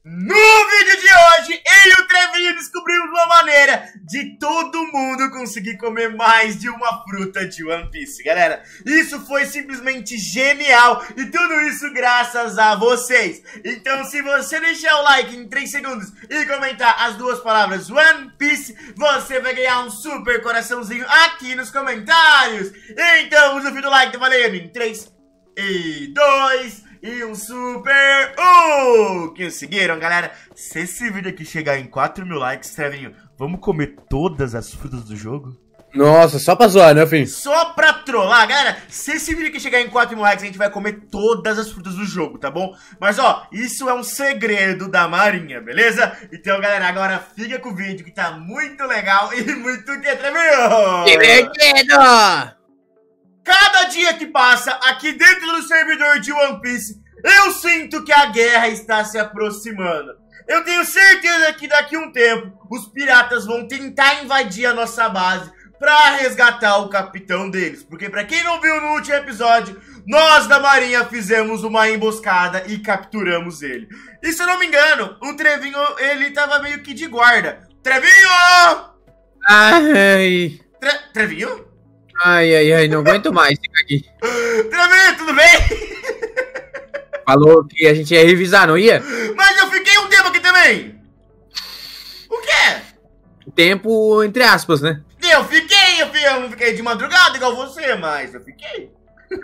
No vídeo de hoje, eu e o Trevinho descobrimos uma maneira de todo mundo conseguir comer mais de uma fruta de One Piece, galera. Isso foi simplesmente genial e tudo isso graças a vocês. Então, se você deixar o like em 3 segundos e comentar as duas palavras One Piece, você vai ganhar um super coraçãozinho aqui nos comentários. Então, usa o vídeo do like, tá valendo? Em 3 e 2... E um super conseguiram, galera. Se esse vídeo aqui chegar em 4.000 likes, Trevinho, vamos comer todas as frutas do jogo? Nossa, só pra zoar, né, filho? Só pra trollar, galera. Se esse vídeo aqui chegar em 4.000 likes, a gente vai comer todas as frutas do jogo, tá bom? Mas, ó, isso é um segredo da Marinha, beleza? Então, galera, agora fica com o vídeo que tá muito legal e muito Trevinho! Divertido! Cada dia que passa aqui dentro do servidor de One Piece, eu sinto que a guerra está se aproximando. Eu tenho certeza que daqui a um tempo, os piratas vão tentar invadir a nossa base para resgatar o capitão deles. Porque pra quem não viu no último episódio, nós da Marinha fizemos uma emboscada e capturamos ele. E se eu não me engano, o Trevinho, ele tava meio que de guarda. Trevinho! Ai. Trevinho? Ai, não aguento mais, fica aqui. Trevinho, tudo bem? Falou que a gente ia revisar, não ia? Mas eu fiquei um tempo aqui também. O quê? Tempo entre aspas, né? Eu não fiquei de madrugada igual você, mas eu fiquei.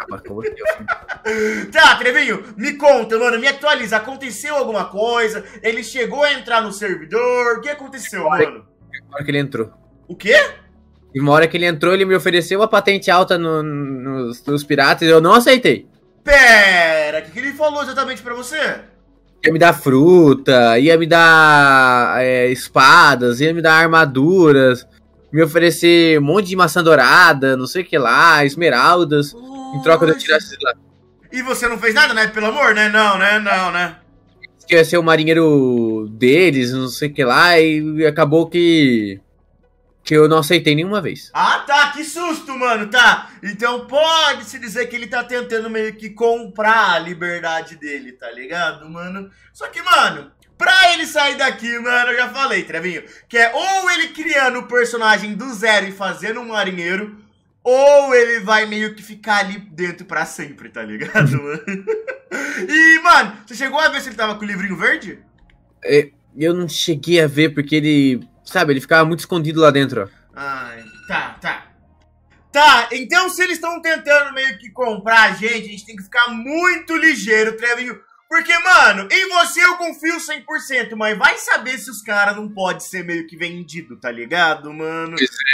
Tá, Trevinho, me conta, mano, me atualiza. Aconteceu alguma coisa? Ele chegou a entrar no servidor? O que aconteceu, mano? Na hora que ele entrou. O quê? E uma hora que ele entrou, ele me ofereceu uma patente alta nos piratas e eu não aceitei. Pera, o que ele falou exatamente pra você? Ia me dar fruta, ia me dar espadas, ia me dar armaduras, me oferecer um monte de maçã dourada, não sei o que lá, esmeraldas, em troca de eu tirar esses lá. E você não fez nada, né? Pelo amor, né? Não, né? Que eu ia ser o marinheiro deles, não sei o que lá, e acabou que eu não aceitei nenhuma vez. Ah, tá, que susto, mano, tá. Então pode-se dizer que ele tá tentando meio que comprar a liberdade dele, tá ligado, mano? Só que, mano, pra ele sair daqui, mano, eu já falei, Trevinho, que é ou ele criando o personagem do zero e fazendo um marinheiro, ou ele vai meio que ficar ali dentro pra sempre, tá ligado, mano? E, mano, você chegou a ver se ele tava com o livrinho verde? Eu não cheguei a ver porque ele... Sabe, ele ficava muito escondido lá dentro, ó. Ai, Tá, então se eles estão tentando meio que comprar a gente tem que ficar muito ligeiro, Trevinho. Porque, mano, em você eu confio 100%, mas vai saber se os caras não podem ser meio que vendido, tá ligado, mano?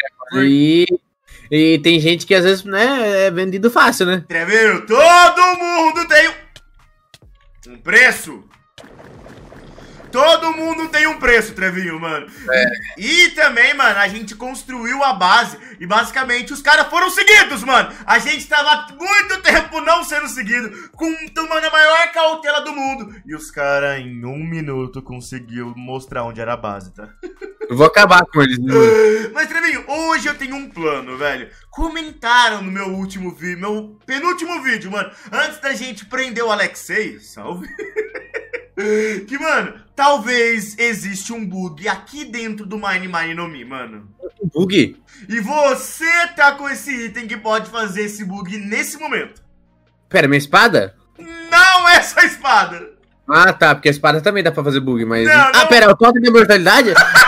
E tem gente que às vezes, né, é vendido fácil, né? Trevinho, todo mundo tem um preço. Todo mundo tem um preço, Trevinho, mano. E também, mano, a gente construiu a base e basicamente os caras foram seguidos, mano. A gente tava muito tempo não sendo seguido, tomando a maior cautela do mundo. E os caras, em 1 minuto, conseguiu mostrar onde era a base, tá? Eu vou acabar com eles, né? Mas, Trevinho, hoje eu tenho um plano, velho. Comentaram no meu último vídeo, meu penúltimo vídeo, mano, antes da gente prender o Alexei, salve. Que, mano, talvez existe um bug aqui dentro do Mine no Mi, mano. Um bug? E você tá com esse item que pode fazer esse bug nesse momento. Pera, minha espada? Não essa espada. Ah, tá, porque a espada também dá pra fazer bug, mas... Não. Ah, pera, o totem da imortalidade?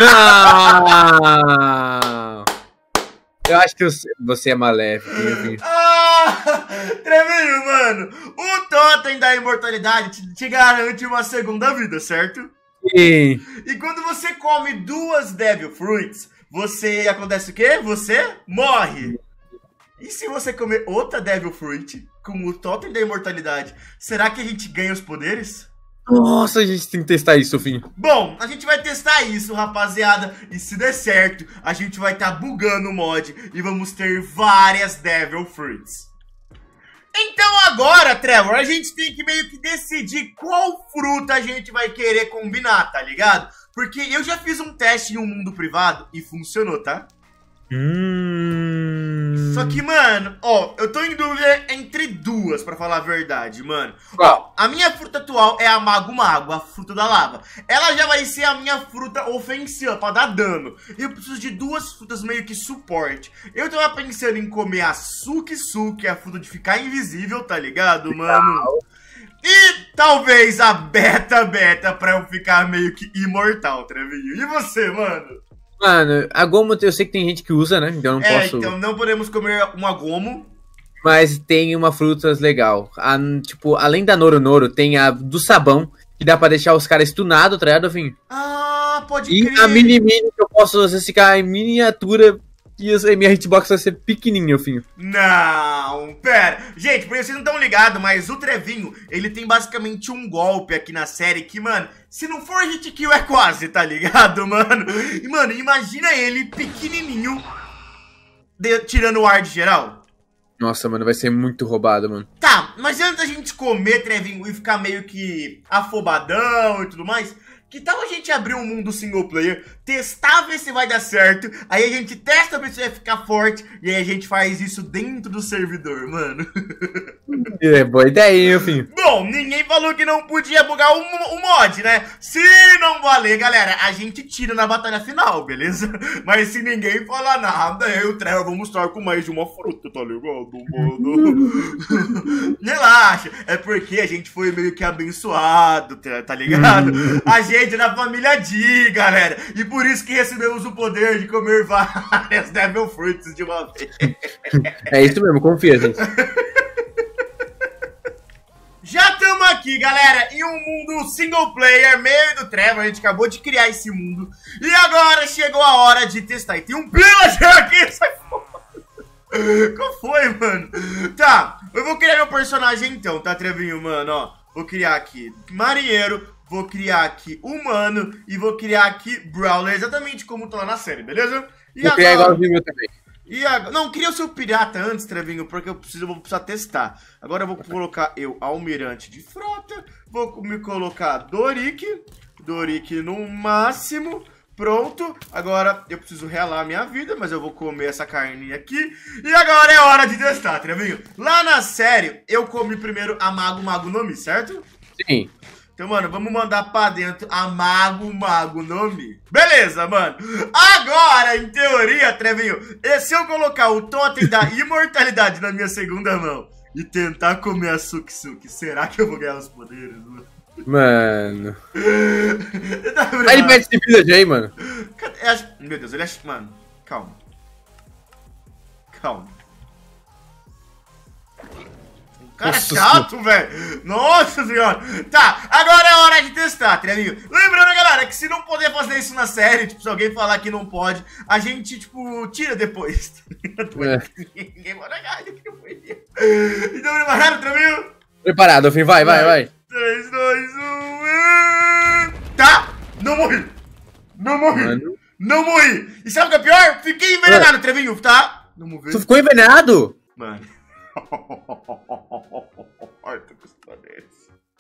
Não! Eu acho que você é maléfico, Trevinho, mano, o totem da imortalidade te garante uma segunda vida, certo? Sim. E quando você come 2 Devil Fruits, acontece o quê? Você morre. E se você comer outra Devil Fruit com o totem da imortalidade, será que a gente ganha os poderes? Nossa, a gente tem que testar isso, Finho. Bom, a gente vai testar isso, rapaziada. E se der certo, a gente vai estar bugando o mod e vamos ter várias Devil Fruits. Então agora, Trevor, a gente tem que meio que decidir qual fruta a gente vai querer combinar, tá ligado? Porque eu já fiz um teste em um mundo privado e funcionou, tá? Só que, mano, ó, eu tô em dúvida entre duas, pra falar a verdade, mano. Qual? Ó, a minha fruta atual é a Mago Mago, a fruta da lava. Ela já vai ser a minha fruta ofensiva, pra dar dano. E eu preciso de duas frutas meio que suporte. Eu tava pensando em comer a Suki Suki, a fruta de ficar invisível, tá ligado, mano? E talvez a Beta pra eu ficar meio que imortal, Trevinho. E você, mano? Mano, a Gomo eu sei que tem gente que usa, né? Então eu não posso. Então não podemos comer uma Gomo. Mas tem uma frutas legal. Tipo, além da Noro Noro, tem a do sabão, que dá pra deixar os caras stunados, tá ligado, Fim? Ah, pode E crer. a Mini Mini, que eu posso às vezes ficar em miniatura e a minha hitbox vai ser pequenininha, Fim. Não, pera. Gente, por isso vocês não estão ligados, mas o Trevinho, ele tem basicamente um golpe aqui na série que, mano, se não for hit kill é quase, tá ligado, mano? E, mano, imagina ele pequenininho tirando o ar de geral. Nossa, mano, vai ser muito roubado, mano. Tá, mas antes da gente comer, Trevinho, e ficar meio que afobadão e tudo mais, que tal a gente abrir um mundo single player, testar, ver se vai dar certo, aí a gente testa, ver se vai ficar forte, e aí a gente faz isso dentro do servidor, mano. É boa ideia, hein, Fim. Bom, ninguém falou que não podia bugar o mod, né? Se não valer, galera, a gente tira na batalha final, beleza? Mas se ninguém falar nada, eu e o Trevor vamos estar com mais de uma fruta, tá ligado, mano? Relaxa, é porque a gente foi meio que abençoado, tá ligado? A gente é da família D, galera, e por isso que recebemos o poder de comer várias Devil Fruits de uma vez. É isso mesmo, confia, gente. Já estamos aqui, galera, em um mundo single player, meio do Trevor. A gente acabou de criar esse mundo. E agora chegou a hora de testar. E tem um pillager aqui, sai fora. Qual foi, mano? Tá, eu vou criar meu personagem então, tá, Trevinho, mano, ó. Vou criar aqui marinheiro, vou criar aqui humano e vou criar aqui brawler, exatamente como tá lá na série, beleza? E vou criar igualzinho meu também. E agora, não, cria o seu pirata antes, Trevinho, porque vou precisar testar. Agora eu vou colocar almirante de frota, vou me colocar Doric no máximo, pronto. Agora eu preciso realar a minha vida, mas eu vou comer essa carninha aqui. E agora é hora de testar, Trevinho. Lá na série, eu comi primeiro a Mago no Mi, certo? Sim. Então, mano, vamos mandar pra dentro a Mago no Mi. Beleza, mano. Agora, em teoria, Trevinho, se eu colocar o totem da imortalidade na minha segunda mão e tentar comer a Suki Suki, será que eu vou ganhar os poderes, mano? Mano. Aí ele pede esse village aí, mano. Meu Deus, ele acha... Mano, calma. Calma. Cara chato, velho. Nossa senhora. Tá, agora é hora de testar, Trevinho. Lembrando, galera, que se não poder fazer isso na série, tipo, se alguém falar que não pode, a gente, tipo, tira depois. Ninguém vai negar que não foi. Então, preparado, Trevinho? Preparado, Fim, vai. 3, 2, 1... Tá, não morri. Mano. Não morri. E sabe o que é pior? Fiquei envenenado, Trevinho, tá? Não morri. Você ficou envenenado? Mano. Eu tô com os poderes.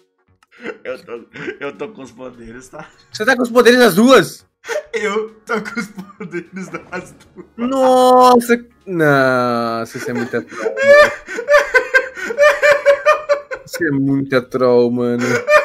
Eu tô com os poderes, tá? Você tá com os poderes das duas? Eu tô com os poderes das duas. Nossa. Nossa, isso é muita troll, mano. Isso é muita troll, mano.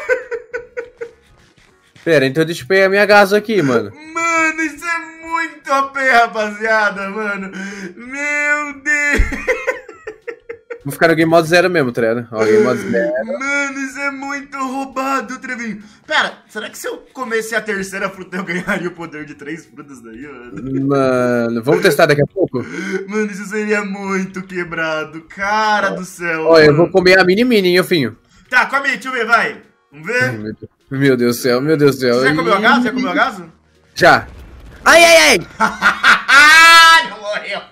Pera, então deixa eu pegar minha gaso aqui, mano. Mano, isso é muito OP, rapaziada, mano. Meu Deus. Vou ficar no game mode 0 mesmo, treino. Ó, game mode 0. Mano, isso é muito roubado, Trevinho. Pera, será que se eu comesse a terceira fruta eu ganharia o poder de 3 frutas daí, mano? Mano, vamos testar daqui a pouco? Mano, isso seria muito quebrado. Cara do céu. Ó, eu vou comer a mini mini, hein, Finho. Tá, come aí, deixa eu ver, vai. Vamos ver? Meu Deus do céu, meu Deus do céu. Você já comeu a gaso? Já comeu a gaso? Já. Ai. Não morreu.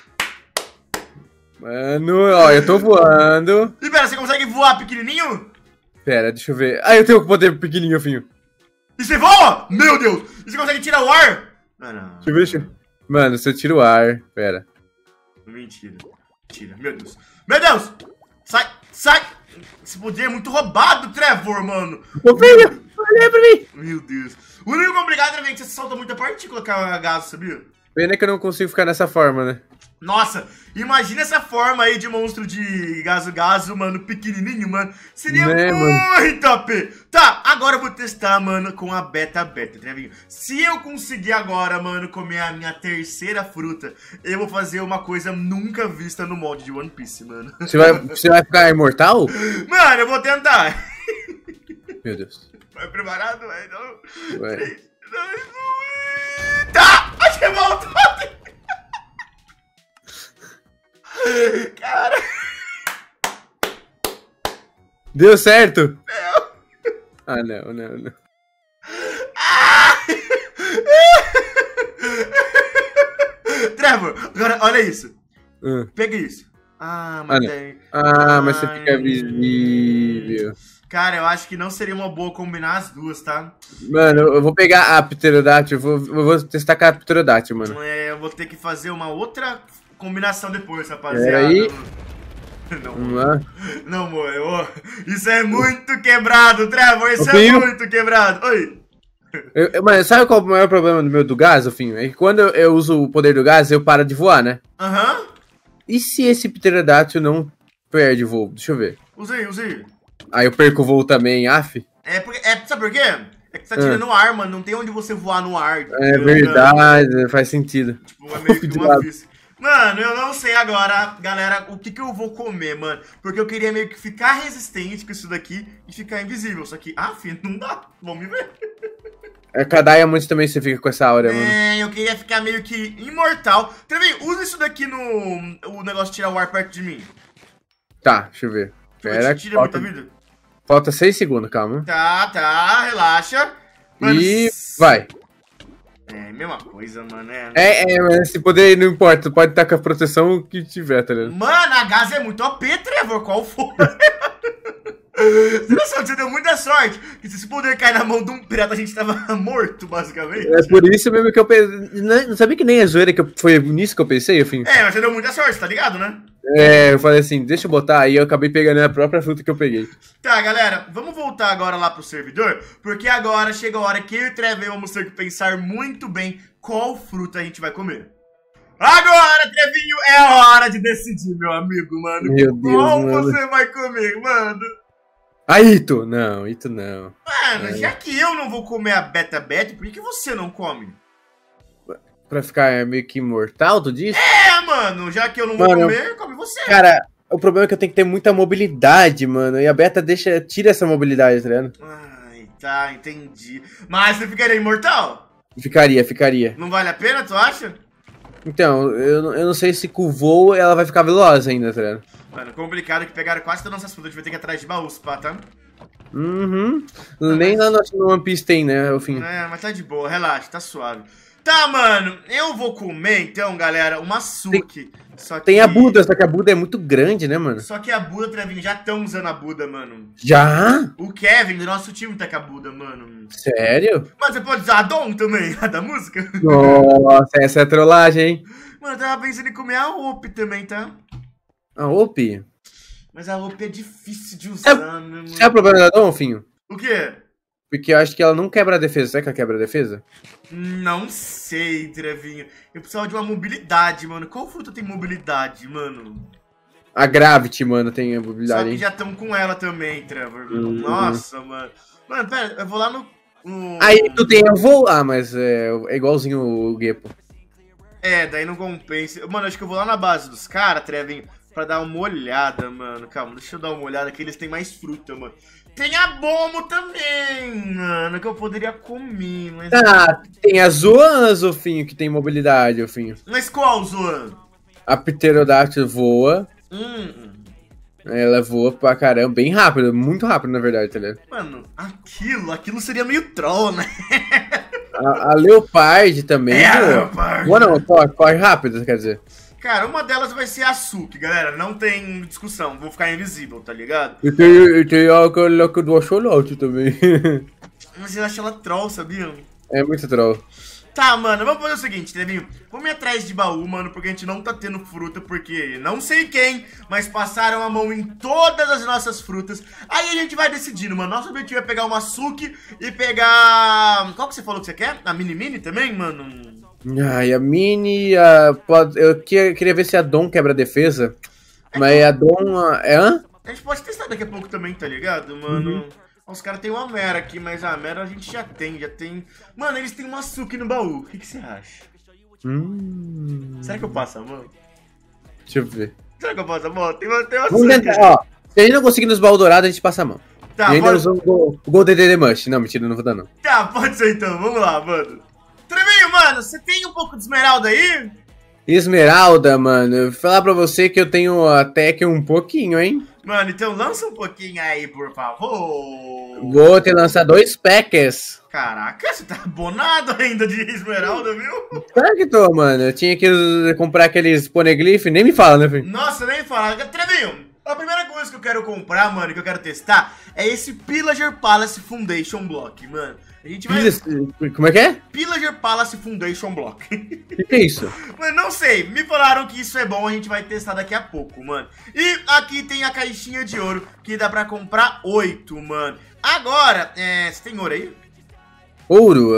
Mano, ó, eu tô voando. E pera, você consegue voar pequenininho? Pera, deixa eu ver. Ah, eu tenho o poder pequenininho, Finho. E você voa? Meu Deus! E você consegue tirar o ar? Não. Deixa eu ver. Mano, se eu tiro o ar. Pera. Mentira. Tira, meu Deus. Meu Deus! Sai! Esse poder é muito roubado, Trevor, mano. Ô, Finho, olha pra mim. Meu Deus. O único complicado é que você solta muita partícula com a gás, sabia? Pena que eu não consigo ficar nessa forma, né? Nossa, imagina essa forma aí de monstro de gaso, mano, pequenininho, mano. Seria Né, muito OP. Tá, agora eu vou testar, mano, com a beta, Trevinho. Se eu conseguir agora, mano, comer a minha terceira fruta, eu vou fazer uma coisa nunca vista no mod de One Piece, mano. Você vai ficar imortal? Mano, eu vou tentar. Meu Deus. Vai preparado? Vai, não. Vai. 3, 2, 1. Tá! Acho que voltou. Cara. Deu certo? Não. Ah, não. Trevor, agora olha isso. Hum. Pega isso. Mas tem... mas você fica visível. Cara, eu acho que não seria uma boa combinar as duas, tá? Mano, eu vou pegar a pterodátil, eu vou testar com a pterodátil, mano. Eu vou ter que fazer uma outra combinação depois, rapaziada. Aí. Não morreu. Isso é muito quebrado, Trevor. Isso é muito quebrado. Oi. Mas sabe qual é o maior problema do gás, Ofinho? É que quando eu uso o poder do gás, eu paro de voar, né? Aham. E se esse pterodátil não perde voo? Deixa eu ver. Usei. Aí eu perco o voo também, af? Sabe por quê? É que você tá tirando o ar, mano. Não tem onde você voar no ar. É verdade, faz sentido. Tipo, é meio que uma física. Mano, eu não sei agora, galera, o que eu vou comer, mano. Porque eu queria meio que ficar resistente com isso daqui e ficar invisível. Só que, filho, não dá. Vamos me ver. Cada Diamond também você fica com essa aura, mano. Eu queria ficar meio que imortal. Também, usa isso daqui o negócio de tirar o ar perto de mim. Tá, deixa eu ver. Pera, tira muita vida. Falta 6 segundos, calma. Tá, relaxa. Mano, e vai. Mesma coisa, mano. Mas esse poder não importa, tu pode estar com a proteção que tiver, tá ligado? Mano, a gás é muito OP, Trevor, qual foi? Você deu muita sorte. Que se esse poder cair na mão de um pirata, a gente tava morto, basicamente. É por isso mesmo que eu pensei. Não sabia que nem a zoeira que foi nisso que eu pensei, enfim. Mas você deu muita sorte, tá ligado, né? Eu falei assim, deixa eu botar, aí eu acabei pegando a própria fruta que eu peguei. Tá, galera, vamos voltar agora lá pro servidor, porque agora chega a hora que eu e o Trevor vamos ter que pensar muito bem qual fruta a gente vai comer. Agora, Trevinho, é a hora de decidir, meu amigo, mano. Meu Deus, qual mano. você vai comer, mano? Ito não. Mano, já que eu não vou comer a Beta, por que você não come? Pra ficar meio que imortal, tu disse? Mano, já que eu não vou comer, come você. Cara, o problema é que eu tenho que ter muita mobilidade, mano. E a Beta tira essa mobilidade, tá ligado? Tá, entendi. Mas você ficaria imortal? Ficaria. Não vale a pena, tu acha? Então, eu não sei se com o voo ela vai ficar veloz ainda, tá ligado? Mano, complicado que pegaram quase todas as nossas frutas. A gente vai ter que ir atrás de baús, tá? Nem lá no One Piece tem, né, o fim. Mas tá de boa, relaxa, tá suave. Tá, mano, eu vou comer, então, galera, uma suki. Tem a Buda, só que a Buda é muito grande, né, mano? Só que a Buda, Trevinho, já estão usando a Buda, mano. Já? O Kevin do nosso time tá com a Buda, mano. Sério? Mas você pode usar a Dom também, a da música. Nossa, essa é trollagem, hein? Mano, eu tava pensando em comer a OP também, tá? A OP? Mas a OP é difícil de usar, né, mano? Sabe o problema da Dom, Finho? O quê? Porque eu acho que ela não quebra a defesa. Será que ela quebra a defesa? Não sei, Trevinho. Eu precisava de uma mobilidade, mano. Qual fruta tem mobilidade, mano? A Gravity, mano, tem a mobilidade. Só que já estamos com ela também, Trevor. Nossa, mano. Mano, pera, eu vou lá no... Aí tu tem o voo. Mas é igualzinho o Gepo. Daí não compensa. Mano, acho que eu vou lá na base dos caras, Trevinho, pra dar uma olhada, mano. Calma, deixa eu dar uma olhada que eles têm mais fruta, mano. Tem a Bomo também, mano, que eu poderia comer, mas... Tem a Zoan, Zofinho, que tem mobilidade, Zofinho. Mas qual, Zoan? A Pterodáctil voa. Ela voa pra caramba, bem rápido, muito rápido, na verdade, tá ligado? Mano, aquilo seria meio troll, né? A Leopard também. A Leopard. Boa não, corre rápido, quer dizer. Cara, uma delas vai ser a Suki, galera. Não tem discussão. Vou ficar invisível, tá ligado? E tem aquela do Axolote também. Mas eu acho ela troll, sabia? É muito troll. Tá, mano, vamos fazer o seguinte, Trevinho. Vamos ir atrás de baú, mano, porque a gente não tá tendo fruta, porque não sei quem, mas passaram a mão em todas as nossas frutas. Aí a gente vai decidindo, mano. Nosso objetivo é pegar uma Suki e pegar... Qual que você falou que você quer? A Mini também, mano? Ai, a Mini. Queria ver se a Dom quebra a defesa. Mas a Dom. Hã? A gente pode testar daqui a pouco também, tá ligado, mano? Os caras têm uma Mera aqui, mas a Mera a gente já tem. Mano, eles têm uma Suki no baú. O que você acha? Será que eu passo a mão? Deixa eu ver. Será que eu passo a mão? Tem uma Vamos Suki. tentar, ó. Se a gente não conseguir nos baús dourados, a gente passa a mão. Tá, e ainda usou o Gol DDD Mush. Não, mentira, não vou dar não. Tá, pode ser então. Vamos lá, mano. Trevinho, mano, você tem um pouco de esmeralda aí? Esmeralda, mano. Eu vou falar pra você que eu tenho até que um pouquinho, hein? Mano, então lança um pouquinho aí, por favor. Vou te lançar 2 packs. Caraca, você tá abonado ainda de esmeralda, viu? Claro que tô, mano. Eu tinha que comprar aqueles poneglyph, nem me fala, né, filho? Nossa, nem fala. Trevinho, a primeira coisa que eu quero comprar, mano, que eu quero testar, é esse Pillager Palace Foundation Block, mano. A gente vai... Como é que é? Pillager Palace Foundation Block. O que é isso? Mano, não sei. Me falaram que isso é bom, a gente vai testar daqui a pouco, mano. E aqui tem a caixinha de ouro, que dá pra comprar 8, mano. Agora, você tem ouro aí? Ouro?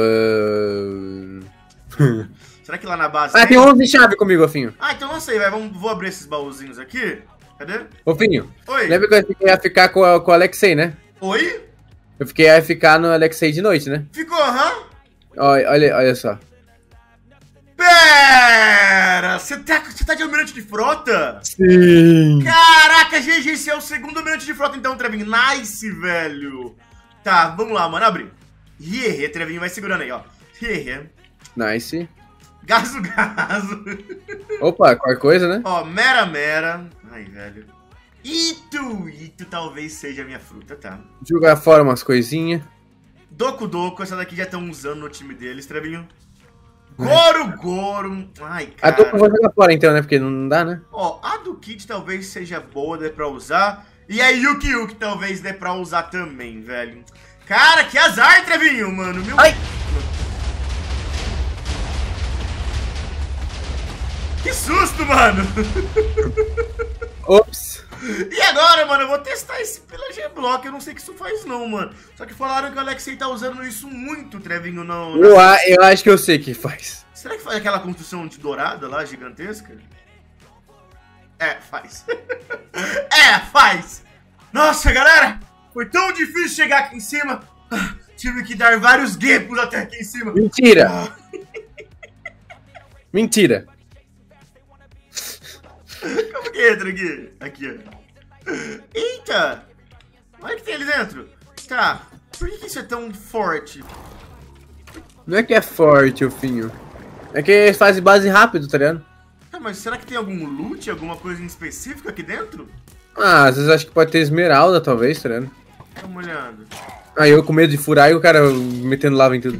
Será que lá na base tem 11 chaves comigo, Ofinho. Ah, então não sei, vai. Vou abrir esses baúzinhos aqui. Cadê? Ofinho, Oi. lembra que eu fiquei a ficar com o Alexei, né? Oi? Eu fiquei a ficar no Alexei de noite, né? Ficou, aham? Olha só. Pera! Você tá de almirante de frota? Sim! Caraca, GG, esse é o segundo almirante de frota então, Trevinho. Nice, velho! Tá, vamos lá, mano, abre. Hehe, Trevinho, vai segurando aí, ó. Hehe. Nice. Gaso. Opa, qualquer coisa, né? Ó, Mera. Ai, velho. Itu talvez seja a minha fruta, tá? Jogar fora umas coisinhas. Doku, essa daqui já estão usando no time deles, Trevinho. Goro. Ai, A cara. Doku eu vou jogar fora então, né? Porque não dá, né? Ó, a do Kid talvez seja boa, dê pra usar. E a Yuki talvez dê pra usar também, velho. Cara, que azar, Trevinho, mano. Meu... Ai! Que susto, mano. Ops! E agora, mano, eu vou testar esse Pillager Block. Eu não sei o que isso faz, não, mano. Só que falaram que o Alexei tá usando isso muito, Trevinho, não. Eu acho que eu sei o que faz. Será que faz aquela construção de dourada lá, gigantesca? Faz. Faz. Nossa, galera, foi tão difícil chegar aqui em cima. Tive que dar vários guepos até aqui em cima. Mentira! Mentira! Como que entra aqui? Aqui, ó. Eita! Olha o que tem ali dentro. Tá. Por que isso é tão forte? Não é que é forte, Ofinho. É que eles fazem base rápido, tá ligado? Mas será que tem algum loot, alguma coisa em específico aqui dentro? Às vezes acho que pode ter esmeralda, talvez, tá ligado? Dá uma olhada. Aí eu com medo de furar e o cara metendo lava em tudo.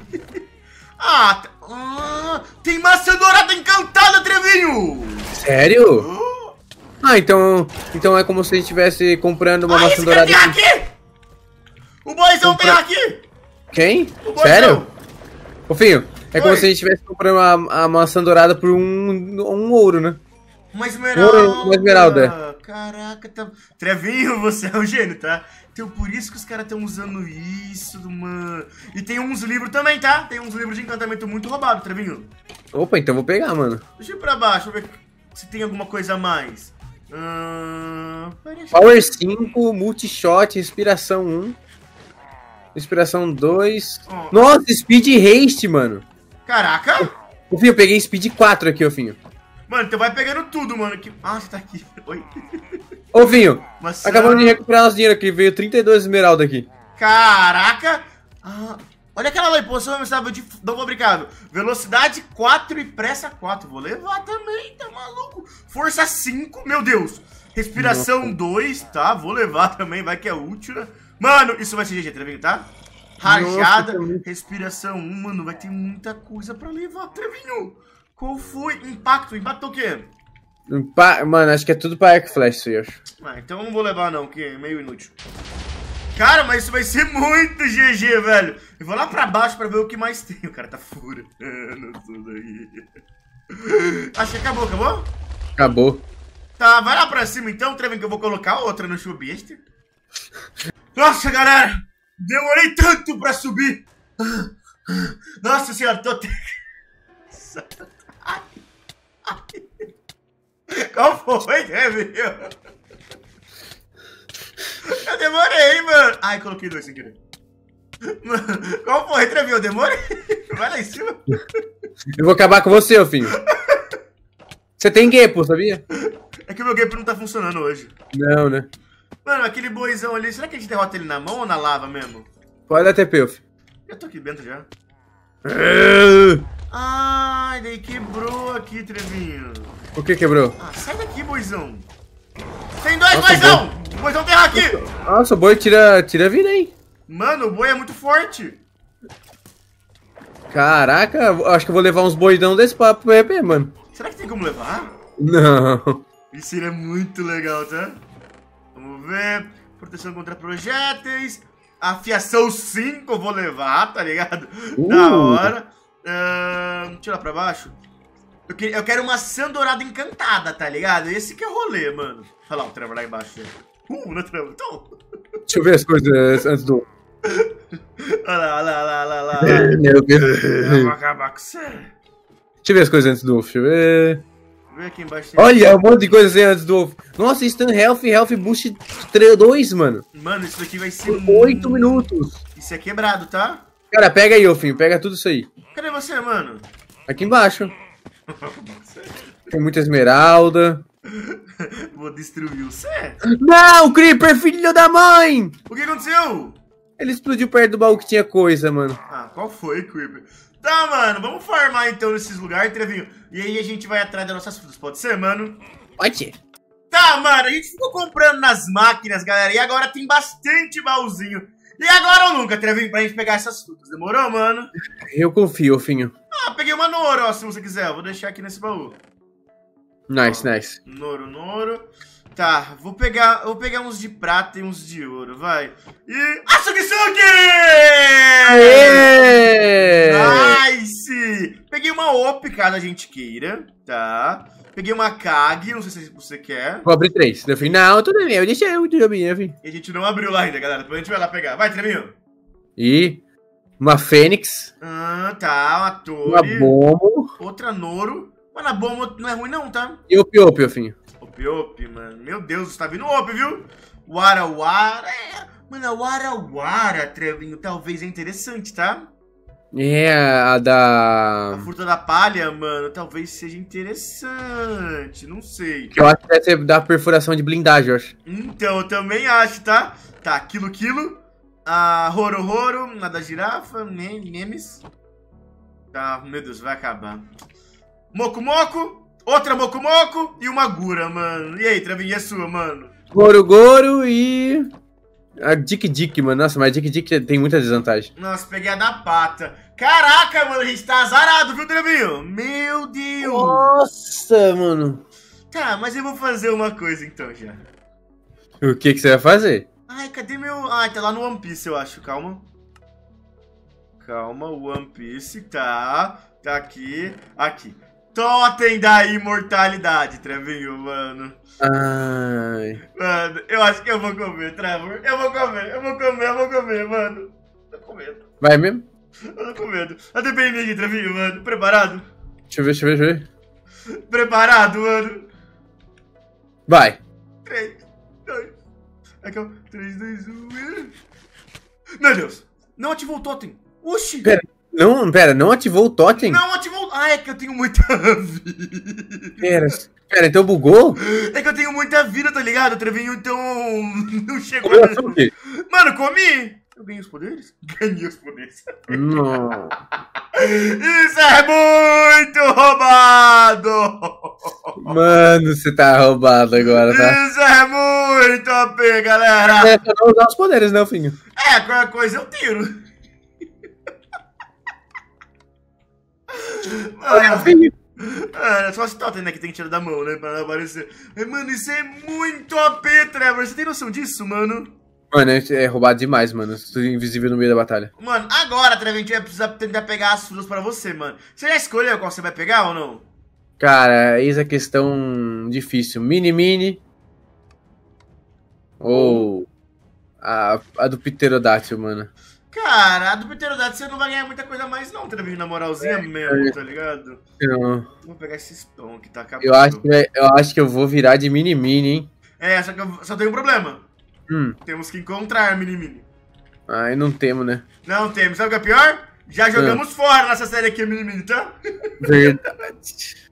Tem maçã dourada encantada, Trevinho! Sério? Então é como se a gente estivesse comprando uma maçã dourada. Esse cara tem aqui! O boizão tem aqui! Quem? O boizão. Sério? Ofinho, é como Oi. se a gente estivesse comprando a maçã dourada por um ouro, né? Uma esmeralda! Uma esmeralda. Caraca, tá... Trevinho, você é um gênio, tá? Então por isso que os caras estão usando isso, mano. E tem uns livros também, tá? Tem uns livros de encantamento muito roubado, Trevinho. Opa, então vou pegar, mano. Deixa eu ir pra baixo, ver se tem alguma coisa a mais. Power 5, Multishot, Inspiração 1. Inspiração 2. Oh. Nossa, Speed Haste, mano. Caraca! Ofinho, eu peguei Speed 4 aqui, Ofinho. Mano, então vai pegando tudo, mano. Você tá aqui. Oi. Ofinho, Maçã. acabamos de recuperar nosso dinheiro aqui. Veio 32 esmeralda aqui. Caraca! Olha aquela lá, poção estava de novo fabricado. Velocidade 4 e pressa 4. Vou levar também, tá maluco? Força 5, meu Deus. Respiração 2, tá? Vou levar também, vai que é útil, né? Mano, isso vai ser GG, Trevinho, tá? Rajada, respiração 1, mano, vai ter muita coisa pra levar, Trevinho. Qual foi? Impacto? Impacto o quê? Mano, acho que é tudo pra Arc Flash, eu acho. Então eu não vou levar não, que é meio inútil. Cara, mas isso vai ser muito GG, velho. Eu vou lá pra baixo pra ver o que mais tem. O cara tá furando tudo aí. Acho que acabou. Acabou. Tá, vai lá pra cima então, Trevinho, que eu vou colocar outra no show besta. Nossa, galera. Demorei tanto pra subir. Nossa senhora, tô... Qual foi, Trevinho? Eu demorei, mano. Ai, coloquei 2 sem querer. Mano, qual foi, Trevinho? Eu demorei. Vai lá em cima. Eu vou acabar com você, ô filho. Você tem Gepo, sabia? É que o meu game não tá funcionando hoje. Não, né? Mano, aquele boizão ali, será que a gente derrota ele na mão ou na lava mesmo? Pode dar TP, ô filho. Eu tô aqui dentro já. Ai, daí quebrou aqui, Trevinho. O que quebrou? Ah, sai daqui, boizão. Tem 2 boizão! O boizão tem aqui! Nossa, o boi tira vida aí. Mano, o boi é muito forte. Caraca, acho que eu vou levar uns boidão desse papo pro EP, mano. Será que tem como levar? Não. Isso seria muito legal, tá? Vamos ver. Proteção contra projéteis. Afiação 5 eu vou levar, tá ligado? Da hora. Deixa eu lá pra baixo. Eu quero uma maçã dourada encantada, tá ligado? Esse que é o rolê, mano. Olha lá o Trevor lá embaixo. Né, Trevor? Então... Deixa eu ver as coisas antes do... Olha lá. Meu Deus. Eu vou acabar com você. Deixa eu ver as coisas antes do Wolf. Deixa eu ver. Vem aqui embaixo. Tem... Olha, um monte de coisa assim antes do Wolf. Nossa, Stun Health Boost 2, mano. Mano, isso daqui vai ser... 8 minutos. Isso é quebrado, tá? Cara, pega aí, Wolfinho. Pega tudo isso aí. Cadê você, mano? Aqui embaixo. Tem muita esmeralda. Vou destruir você. Não, Creeper, filho da mãe! O que aconteceu? Ele explodiu perto do baú que tinha coisa, mano. Ah, qual foi, Creeper? Tá, mano, vamos farmar então nesses lugares, Trevinho. E aí a gente vai atrás das nossas frutas, pode ser, mano? Pode. Tá, mano, a gente ficou comprando nas máquinas, galera. E agora tem bastante baúzinho. E agora ou nunca, Trevinho, pra gente pegar essas frutas. Demorou, mano? Eu confio, Wolfinho. Ah, peguei uma Noro, ó, se você quiser. Eu vou deixar aqui nesse baú. Nice, Ó, nice. Noro. Tá, vou pegar uns de prata e uns de ouro, vai. E... Asugi-sugi! Aê! Nice! Peguei uma OP, caso a gente queira, tá? Peguei uma Kag, não sei se você quer. Vou abrir 3. Eu falei, não, tudo é meu. Deixa eu abrir, filho. E a gente não abriu lá ainda, galera. Depois a gente vai lá pegar. Vai, Treminho. E uma Fênix. Ah, tá, uma Uma Torre. Bombo. Outra Noro. Mano, a bomba não é ruim não, tá? E o Piop, Wolfinho. Op, mano. Meu Deus, tá vindo Op, viu? Wara. Mano, a Wara, Trevinho, talvez é interessante, tá? É, a da... A fruta da palha, mano, talvez seja interessante. Não sei. Que eu acho que deve ser da perfuração de blindagem, eu acho. Então, eu também acho, tá? Tá, Quilo. A Horo, a da girafa, Nemes. Tá, meu Deus, vai acabar. Moco. Outra Moco e uma Gura, mano. E aí, Trevinho, é sua, mano? Goro e... a Dick, mano. Nossa, mas Dick tem muita desvantagem. Nossa, peguei a da pata. Caraca, mano, a gente tá azarado, viu, Trevinho? Meu Deus. Nossa, mano. Tá, mas eu vou fazer uma coisa então já. O que você vai fazer? Ai, cadê meu... Ai, tá lá no One Piece, eu acho. Calma, One Piece, tá. Tá aqui. Totem da imortalidade, Trevinho, mano. Ai. Mano, eu acho que eu vou comer, Trevor. Eu vou comer, mano. Tô com medo. Vai mesmo? Eu tô com medo. Até bem aqui, Trevinho, mano. Preparado? Deixa eu ver. Preparado, mano. Vai. 3, 2... Aqui, ó. 3, 2, 1... Meu Deus. Não ativou o totem. Oxi. Pera, não ativou o totem? Não ativou... Ah, é que eu tenho muita vida. Pera, então bugou? É que eu tenho muita vida, tá ligado, Trevinho? Então... Não chegou Comeu a... açúcar? Mano, comi. Eu ganhei os poderes? Ganhei os poderes. Não. Isso é muito roubado. Mano, você tá roubado agora, tá? Isso é muito OP, galera. É, pra não usar os poderes, né, filho? É, qualquer coisa eu tiro. Olha, filho. É só esse totem, né, que tem que tirar da mão, né, pra não aparecer. Mas, mano, isso é muito OP, Trevor. Você tem noção disso, mano? Mano, é roubado demais, mano. Estou invisível no meio da batalha. Mano, agora, Trevor, a gente vai precisar tentar pegar as frutas pra você, mano. Você já escolheu qual você vai pegar ou não? Cara, eis a questão difícil. Mini. Ou a do pterodáctilo, mano. Cara, a do Pterodactyl você não vai ganhar muita coisa mais não, Trevinho, na moralzinha mesmo, tá ligado? Não. Vou pegar esse Stone que tá acabando. Eu acho que eu vou virar de mini-mini, hein? É, só que só tem um problema. Temos que encontrar Mini-Mini. Ai, não temos, né? Não temos. Sabe o que é pior? Já jogamos fora nessa série aqui, Mini-Mini, tá? Verdade.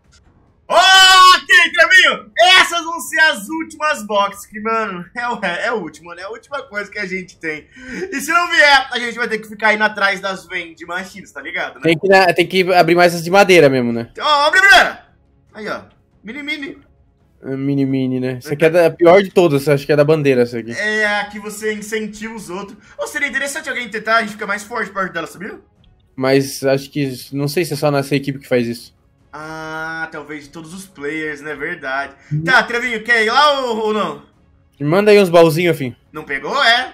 Ok, Trevinho! Essas vão ser as últimas boxes, que, mano, é o último, né? A última coisa que a gente tem. E se não vier, a gente vai ter que ficar indo atrás das vending machines, tá ligado, né? Tem que abrir mais as de madeira mesmo, né? Ó, abre a primeira! Aí, ó. Mini-Mini. Mini-mini, né? Essa aqui é a pior de todas, acho que é da bandeira, essa aqui. É a que você incentiva os outros. Ou seria interessante alguém tentar, a gente fica mais forte perto dela, sabia? Mas acho que, não sei se é só nessa equipe que faz isso. Ah, talvez de todos os players, né? Verdade. Tá, Trevinho, quer ir lá ou não? Manda aí uns baúzinhos, afim. Não pegou, é?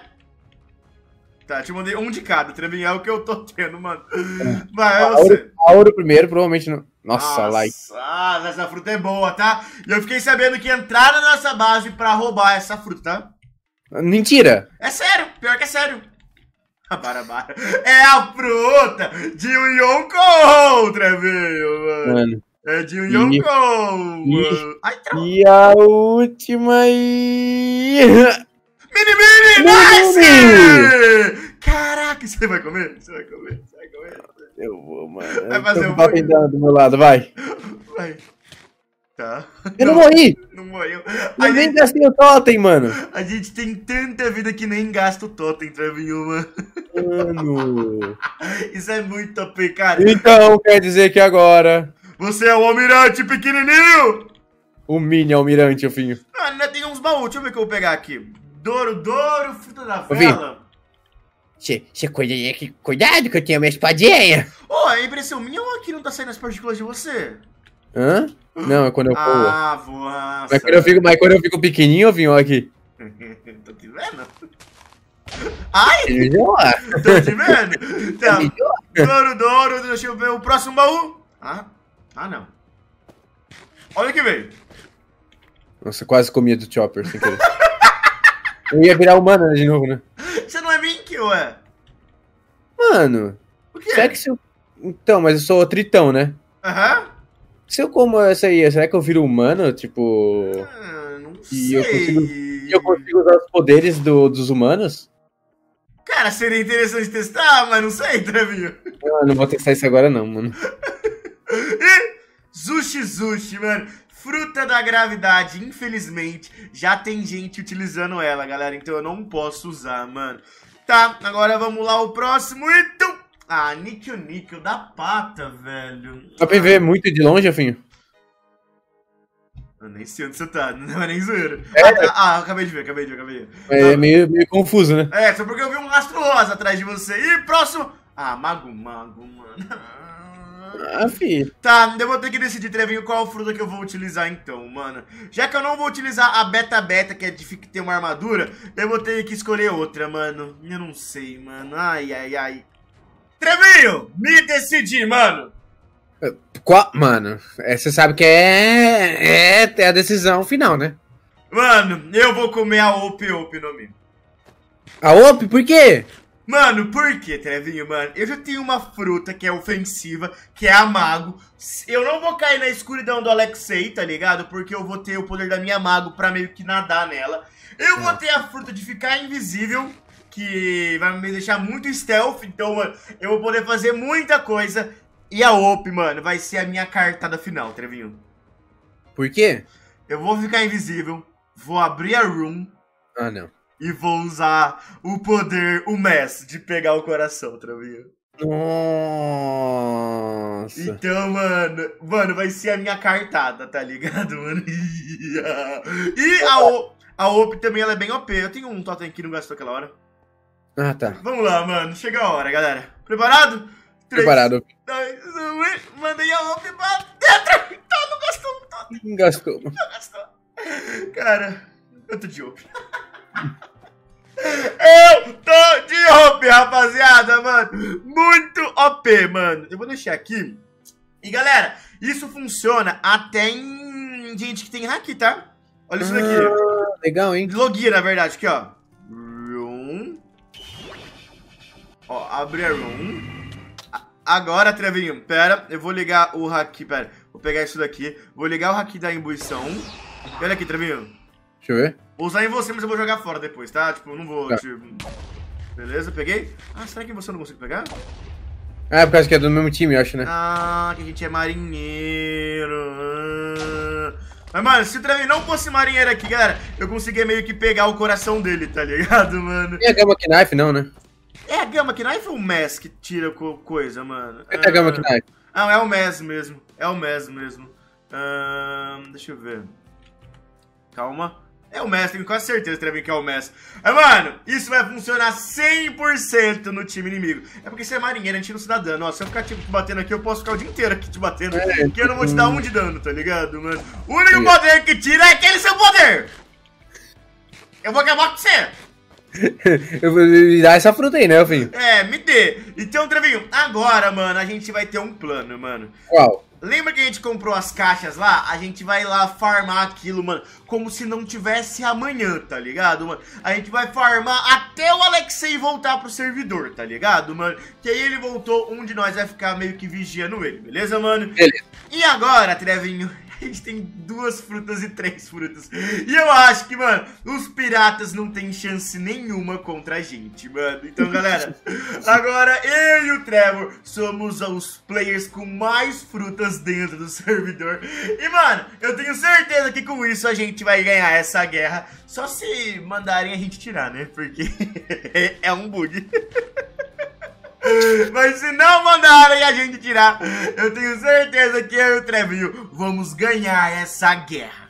Tá, te mandei um de cada, Trevinho, é o que eu tô tendo, mano. Vai, é você. A ouro primeiro, provavelmente não. Nossa, like. Nossa, essa fruta é boa, tá? E eu fiquei sabendo que entraram na nossa base pra roubar essa fruta, tá? Mentira! É sério, pior que é sério. Barabara. É a fruta de um Yonkou, Trevinho, mano. É de um Yonkou, mano. Ai, e a última aí... Mini-Mini, nice! Caraca, você vai comer? Você vai comer? Você vai comer? Eu vou, mano. Vai fazer um pouquinho do meu lado, vai. Vai. Tá. Eu não morri! Não morreu. Eu nem gastei o totem, mano. A gente tem tanta vida que nem gasta o totem, Trevinho, mano. Mano. Isso é muito OP, cara. Então, quer dizer que agora... Você é o almirante pequenininho! O mini almirante, filho. Ah, ainda tem uns baús. Deixa eu ver o que eu vou pegar aqui. Douro, fruta da vela. Você cuidado que eu tenho minha espadinha. Ô, é impressão minha ou aqui não tá saindo as partículas de você? Hã? Não, é quando eu voo. Ah, voa. Mas quando eu fico pequenininho, vinho aqui. Tô te vendo? Ai! Tô te vendo? Tá. Douro, deixa eu ver o próximo baú. Ah, não. Olha o que veio. Nossa, quase comia do Chopper sem querer. Eu ia virar humana de novo, né? Você não é Mink, ué? Mano. O quê? Será que se eu... Então, mas eu sou o Tritão, né? Aham. Se eu como essa aí, será que eu viro humano? Tipo... Não sei. Eu consigo usar os poderes dos humanos? Cara, seria interessante testar, mas não sei, Trevinho. Não vou testar isso agora não, mano. Zushi, mano. Fruta da gravidade, infelizmente, já tem gente utilizando ela, galera. Então eu não posso usar, mano. Tá, agora vamos lá, o próximo. Então... Ah, níquel da pata, velho. Dá pra ver muito de longe, afinho? Eu nem sei onde você tá, não é nem zoeira. É? Acabei de ver. É meio confuso, né? É, só porque eu vi um rastro rosa atrás de você. E próximo... Ah, mago, mano. Ah, filho. Tá, eu vou ter que decidir, Trevinho, qual fruta que eu vou utilizar então, mano. Já que eu não vou utilizar a beta, que é de ter uma armadura, eu vou ter que escolher outra, mano. Eu não sei, mano. Ai. Trevinho, me decidi, mano. Qual? Mano, você sabe que é a decisão final, né? Mano, eu vou comer a Op no mim. A Op? Por quê? Mano, por quê, Trevinho, mano? Eu já tenho uma fruta que é ofensiva, que é a Mago. Eu não vou cair na escuridão do Alexei, tá ligado? Porque eu vou ter o poder da minha Mago pra meio que nadar nela. Eu vou ter a fruta de ficar invisível, que vai me deixar muito stealth. Então, mano, eu vou poder fazer muita coisa. E a Op, mano, vai ser a minha cartada final, Trevinho. Por quê? Eu vou ficar invisível, vou abrir a room. Ah, não. E vou usar o poder, o Mess, de pegar o coração, Trevinho. Nossa. Então, mano, vai ser a minha cartada, tá ligado, mano? E a Op também, ela é bem OP. Eu tenho um totem que não gastou aquela hora. Ah, tá. Vamos lá, mano. Chega a hora, galera. Preparado? 3, Preparado. 2, 1, mandei a Op pra dentro. Então, não gastou o totem. Não gastou. Não gastou. Cara, eu tô de Op. Eu tô de OP, rapaziada, mano. Muito OP, mano. Eu vou deixar aqui. E, galera, isso funciona até em gente que tem hack, tá? Olha isso daqui. Legal, hein? Logia, na verdade, aqui, ó. Ó, abre a room. Agora, Trevinho, pera, eu vou ligar o haki, pera. Vou pegar isso daqui, vou ligar o haki da imbuição. Olha aqui, Trevinho. Deixa eu ver. Vou usar em você, mas eu vou jogar fora depois, tá? Tipo, eu não vou, Tá. tipo... Beleza, peguei. Ah, será que você eu não consigo pegar? Ah, é por causa que é do mesmo time, eu acho, né? Ah, que a gente é marinheiro. Mas, mano, se o Trevinho não fosse marinheiro aqui, galera, eu conseguia meio que pegar o coração dele, tá ligado, mano? E a Gamma Knife, não, né? É a Gamma Knife ou o Mass que tira coisa, mano? É a Gamma Knife. Ah, é o Mass mesmo. É o Mass mesmo. Deixa eu ver. Calma. É o Mass, tenho quase certeza, Trevinho, que é o Mass. Mano, isso vai funcionar 100% no time inimigo. É porque você é marinheiro, a gente não se dá dano. Ó, se eu ficar te batendo aqui, eu posso ficar o dia inteiro aqui te batendo. Porque eu não vou te dar um de dano, tá ligado, mano? O único poder que tira é aquele seu poder. Eu vou acabar com você. Eu vou me dar essa fruta aí, né, filho? É, me dê. Então, Trevinho, agora, mano, a gente vai ter um plano, mano. Qual? Lembra que a gente comprou as caixas lá? A gente vai lá farmar aquilo, mano, como se não tivesse amanhã, tá ligado, mano? A gente vai farmar até o Alexei voltar pro servidor, tá ligado, mano? Que aí ele voltou, um de nós vai ficar meio que vigiando ele, beleza, mano? Beleza. E agora, Trevinho, a gente tem 2 frutas e 3 frutas. E eu acho que, mano, os piratas não tem chance nenhuma contra a gente, mano. Então, galera, agora eu e o Trevor somos os players com mais frutas dentro do servidor. E, mano, eu tenho certeza que com isso a gente vai ganhar essa guerra. Só se mandarem a gente tirar, né? Porque é um bug. Mas se não mandarem a gente tirar, eu tenho certeza que eu e o Trevinho vamos ganhar essa guerra.